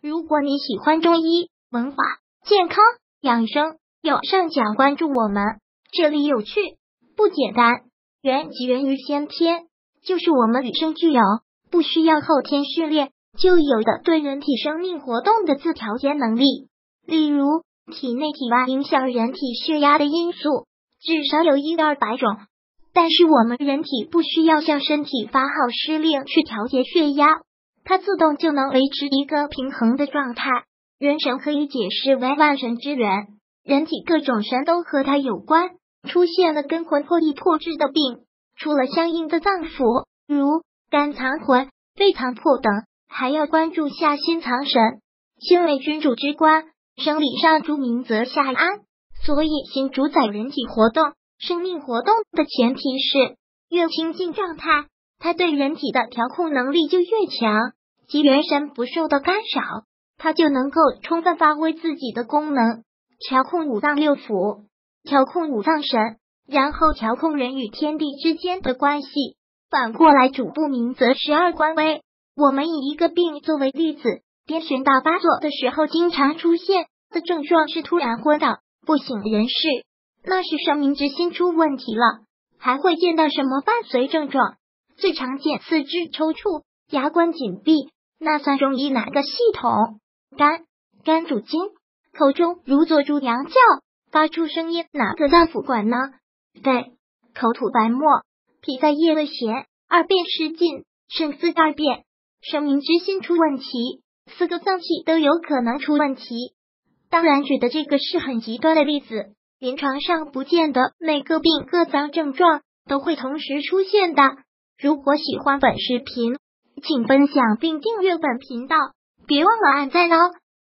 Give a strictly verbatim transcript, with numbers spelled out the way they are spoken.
如果你喜欢中医、文化、健康、养生，右上角关注我们，这里有趣不简单。元即源于先天，就是我们与生俱有，不需要后天训练就有的对人体生命活动的自调节能力。例如，体内体外影响人体血压的因素至少有一二百种，但是我们人体不需要向身体发号施令去调节血压，它自动就能维持一个平衡的状态。元神可以解释为万神之源，人体各种神都和它有关。出现了跟魂魄易破之的病，除了相应的脏腑，如肝藏魂、肺藏魄等，还要关注下心藏神。心为君主之官，生理上主明则下安，所以心主宰人体活动、生命活动的前提是越清净状态，它对人体的调控能力就越强，即元神不受到干扰，它就能够充分发挥自己的功能，调控五脏六腑，调控五脏神，然后调控人与天地之间的关系。反过来主不明则十二官威。我们以一个病作为例子，癫痫大发作的时候经常出现的症状是突然昏倒、不省人事，那是生命之心出问题了。还会见到什么伴随症状？最常见四肢抽搐、牙关紧闭，那算中医哪个系统？肝，肝主筋，口中如坐猪羊叫，发出声音，哪个脏腑管呢？肺，口吐白沫，脾在夜未咸，二便失禁，肾四二便，生命之心出问题，四个脏器都有可能出问题。当然举的这个是很极端的例子，临床上不见得每个病各脏症状都会同时出现的。如果喜欢本视频，请分享并订阅本频道，别忘了按赞哦。